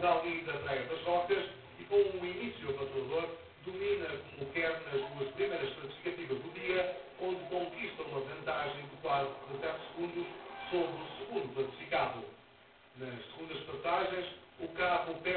Rally da Praia das Rocas e com um início avassalador domina como quer nas duas primeiras classificativas do dia, onde conquista uma vantagem de quase 17 segundos sobre o segundo classificado. Nas segundas passagens, o carro perde